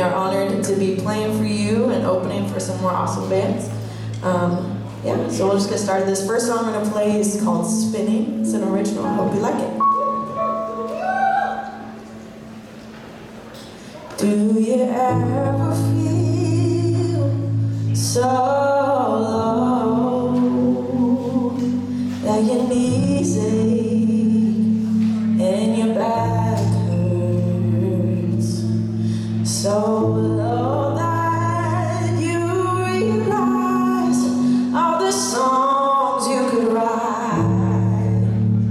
are honored to be playing for you and opening for some more awesome bands. Yeah, so we'll just get started. This first song I'm going to play is called Spinning. It's an original. I hope you like it. Do you ever feel so low that your knees ache and your back hurts so low that you realize all the songs you could write?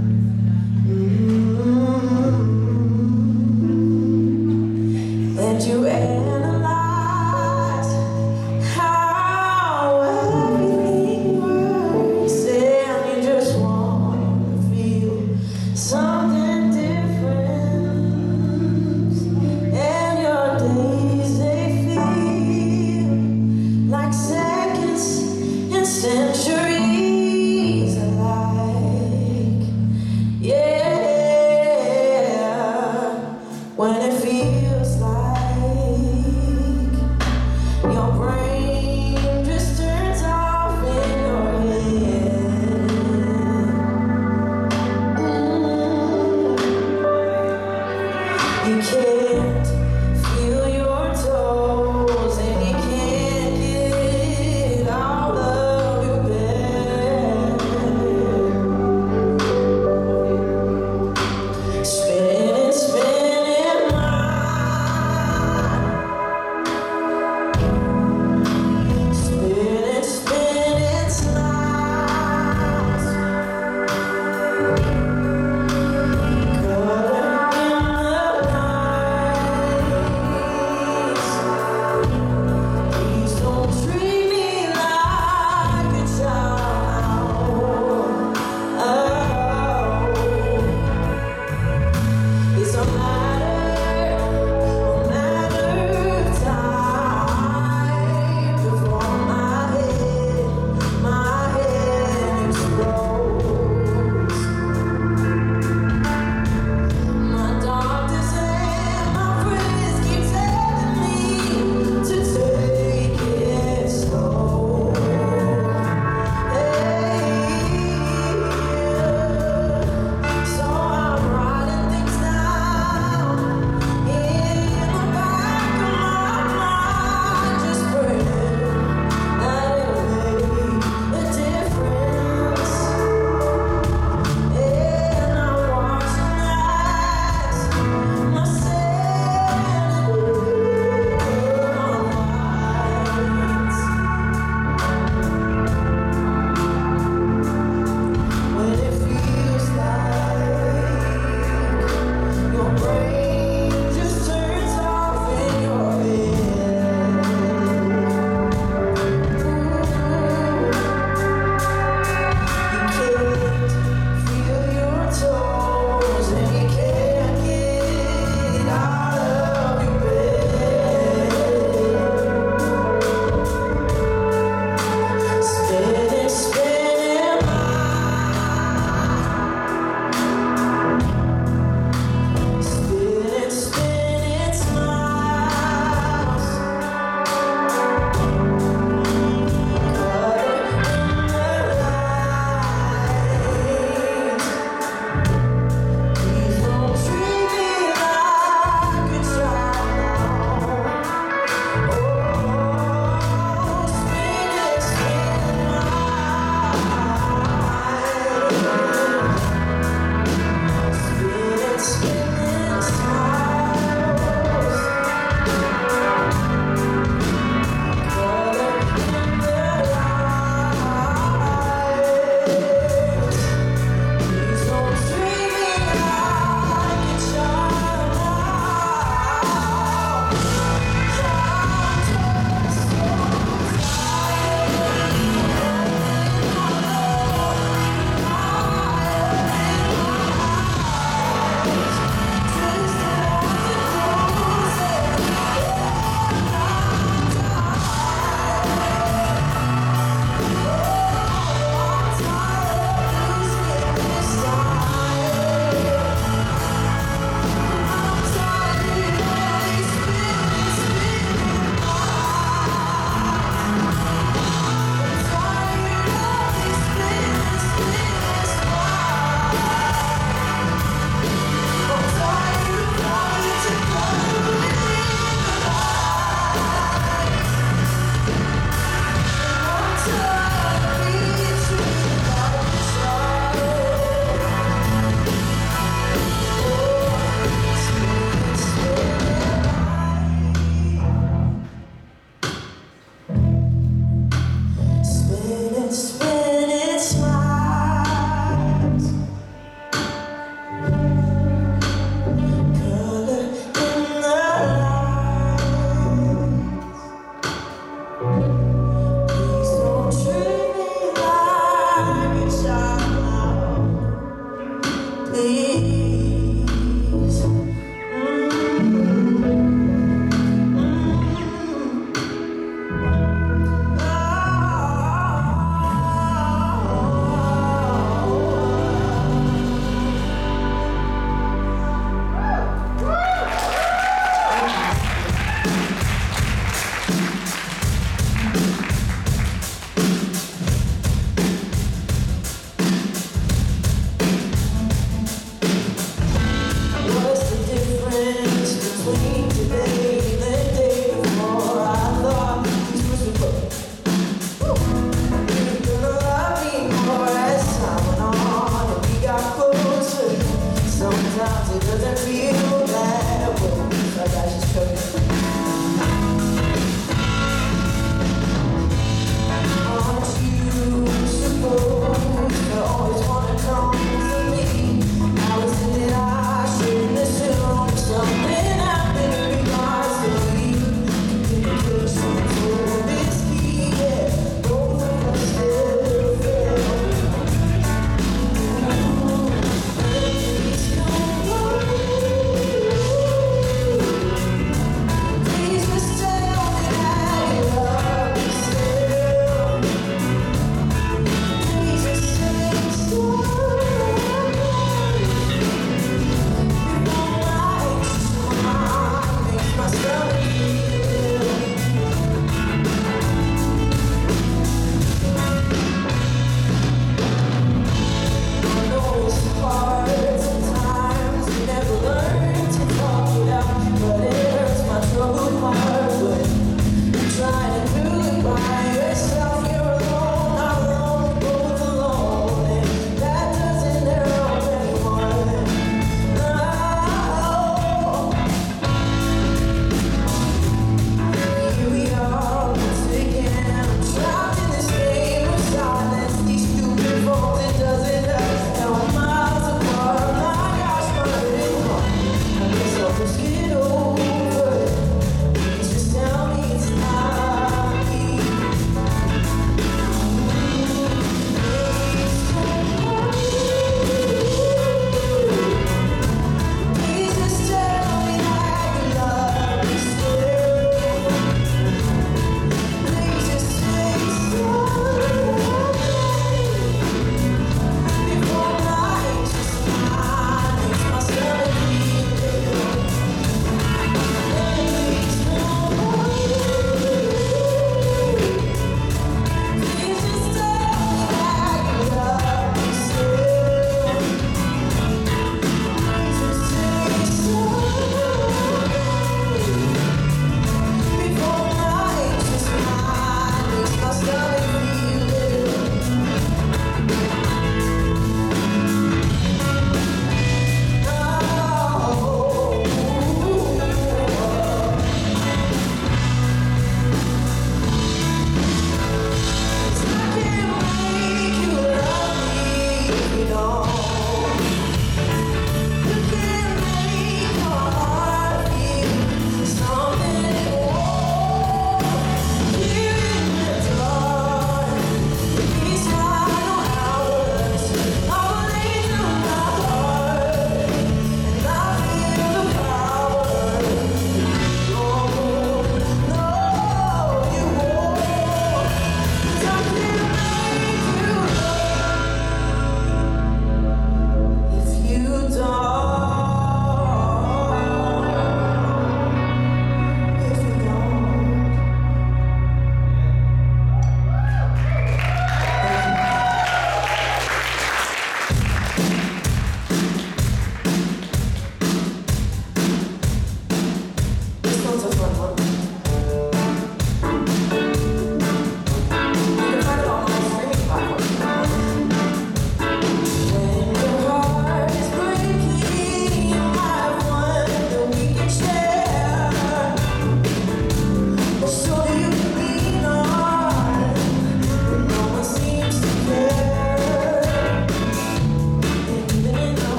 And you analyze how everything works, and you just want to feel something different, and your days they feel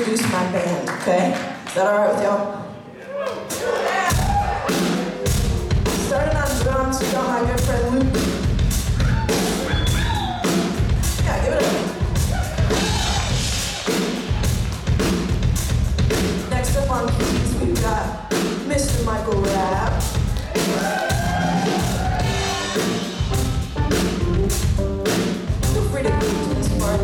introduce my band, okay? Is that alright with y'all? Starting on drums, we got my good friend Luke. Yeah, give it up. Next up on keys, we've got Mr. Michael Rabb. Feel free to groove to this part.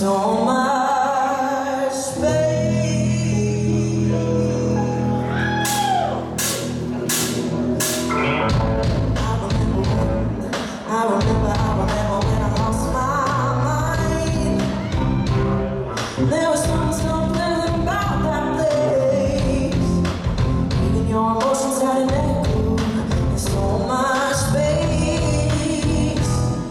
so much space. I remember when I lost my mind. There was something about that place. Even your emotions had an echo. There's so much space.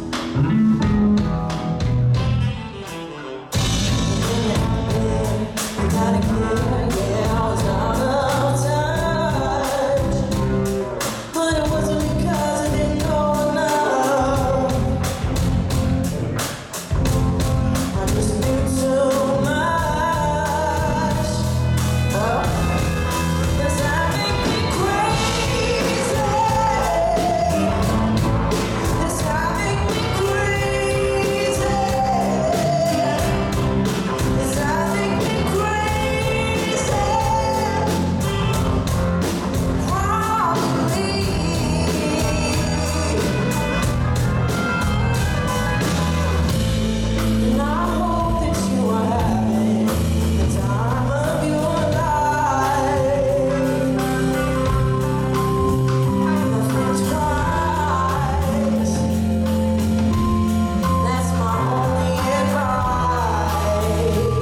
You gotta care, yeah, I was out of touch. But it wasn't because I didn't know enough. I just knew too much. Does that make me crazy? Does that make me crazy? Does that make me crazy? Probably. And I hope that you are having the time of your life. Nothing twice. That's my only advice.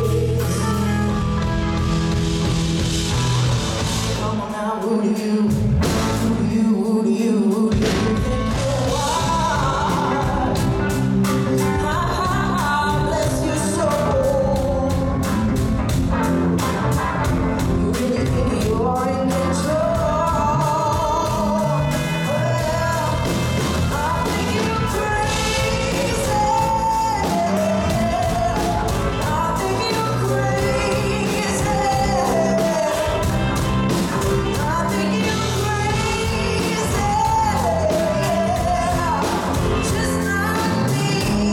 Come on now, who do you think you are? Bless your soul. You really think you are in control? Well, I think you're crazy. I think you're crazy. I think you're crazy. Just not me.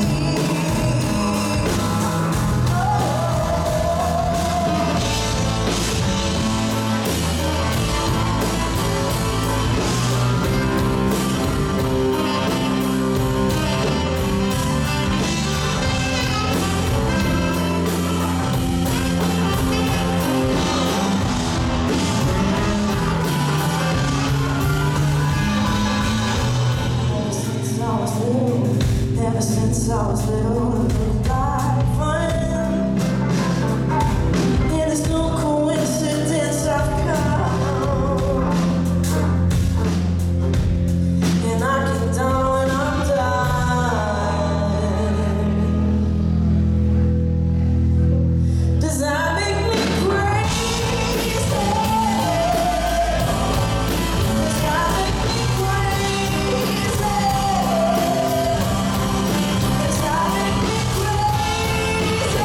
Ever since I was little, it looked like fun. And it's no coincidence I've come. And I get down when I'm done. Does that make me crazy? Does that make me crazy? Does that make me crazy?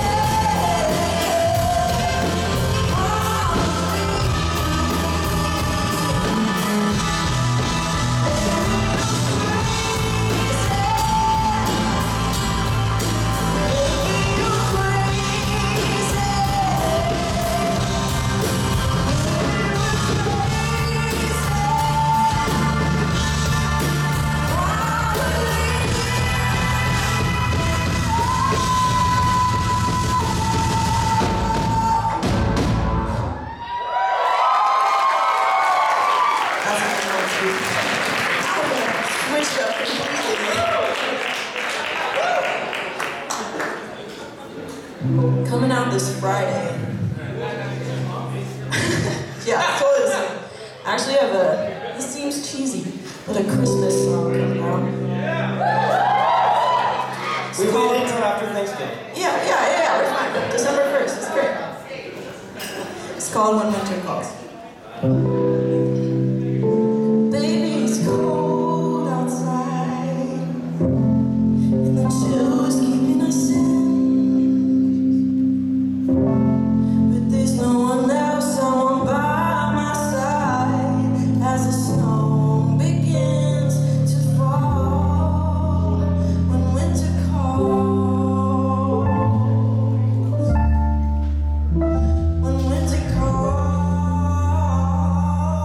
Switch up completely. Coming out this Friday. Yeah, I told you. I actually have this seems cheesy, but a Christmas song coming out. We waited until after Thanksgiving. Yeah, we're fine. December 1st, it's great. It's called When Winter Calls. Baby, it's cold outside, and the chill is keeping us in. But there's no one else, someone by my side, as the snow begins to fall. When winter calls, when winter calls.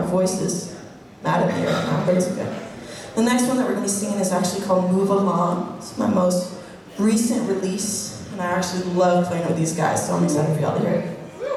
voice is mad at me right now, but it's okay. The next one that we're going to be singing is actually called Move Along. It's my most recent release, and I actually love playing with these guys, so I'm excited for y'all to hear it.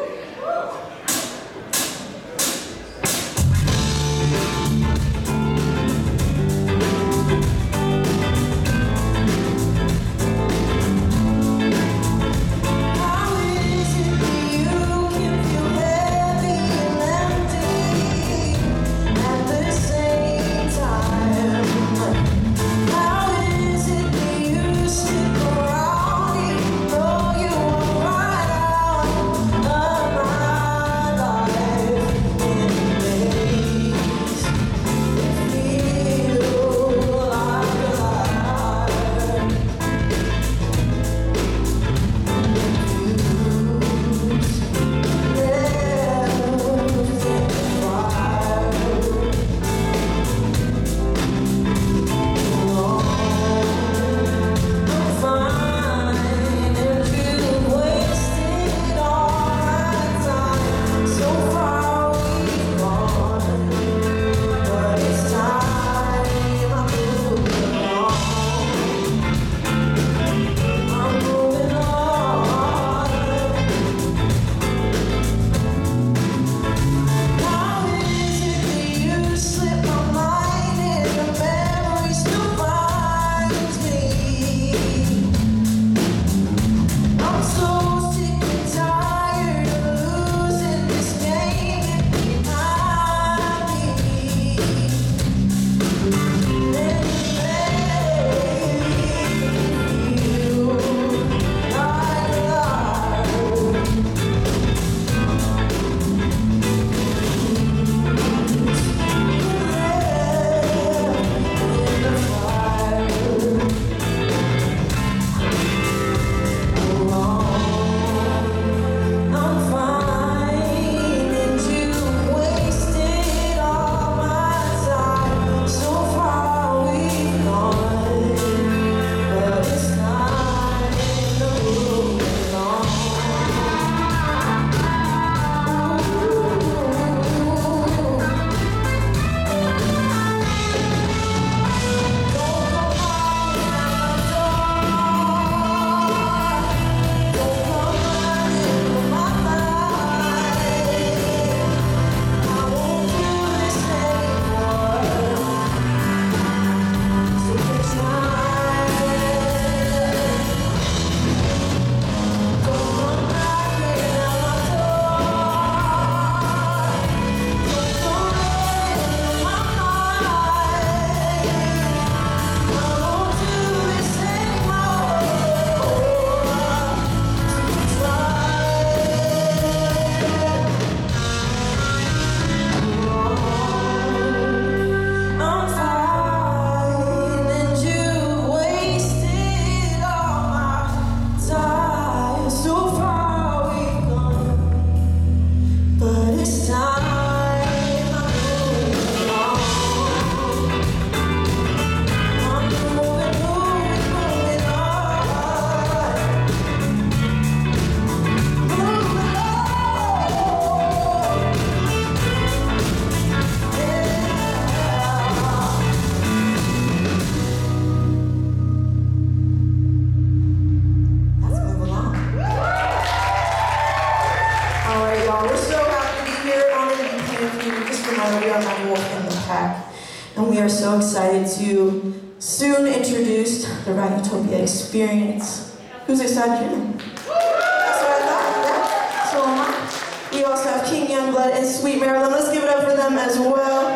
And we are so excited to soon introduce the Ragatopia Experience. Who's excited to hear them? That's what I thought, yeah. So am I. We also have King Youngblood and Sweet Marilyn. Let's give it up for them as well.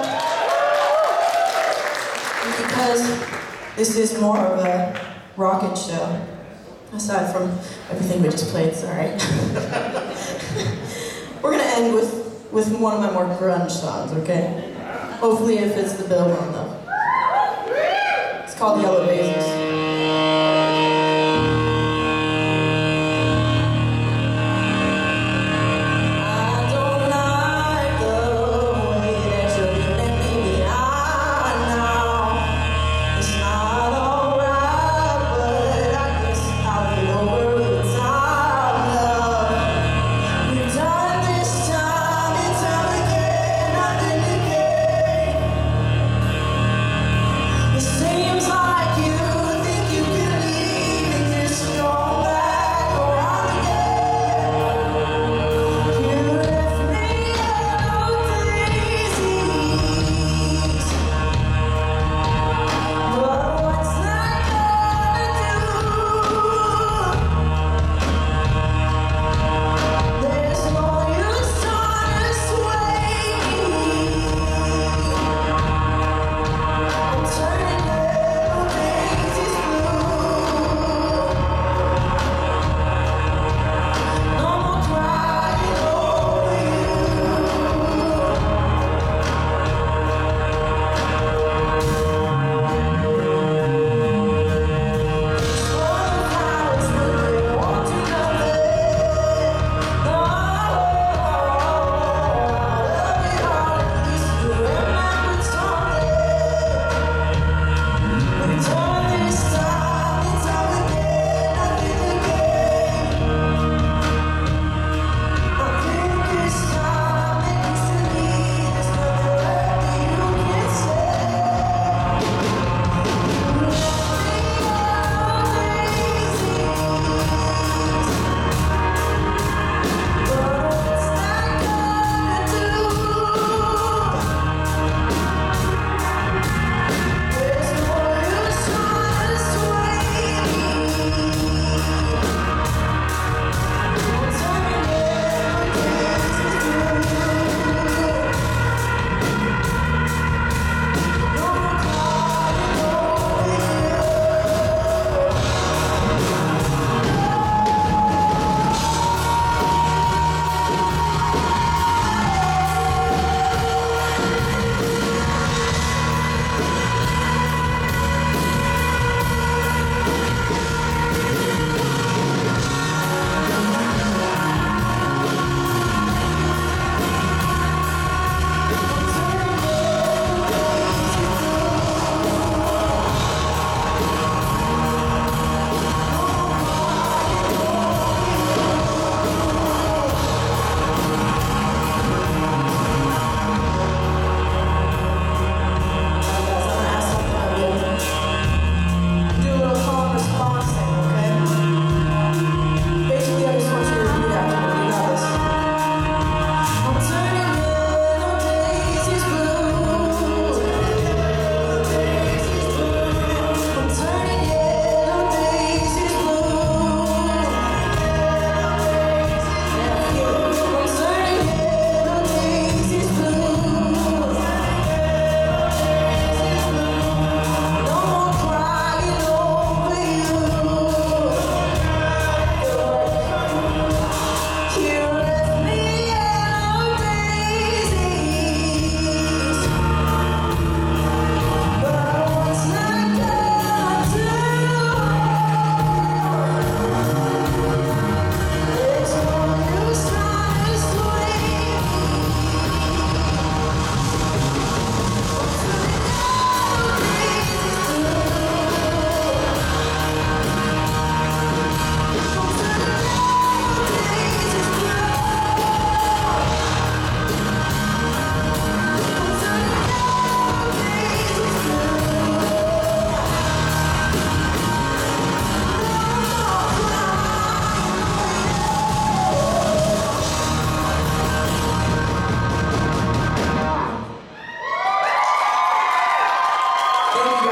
And because this is more of a rocket show, aside from everything we just played, sorry. We're gonna end with one of my more grunge songs, okay? Hopefully it fits the bill one though. It's called Yellow Daisies. Time and time again, nothing to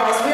guys. We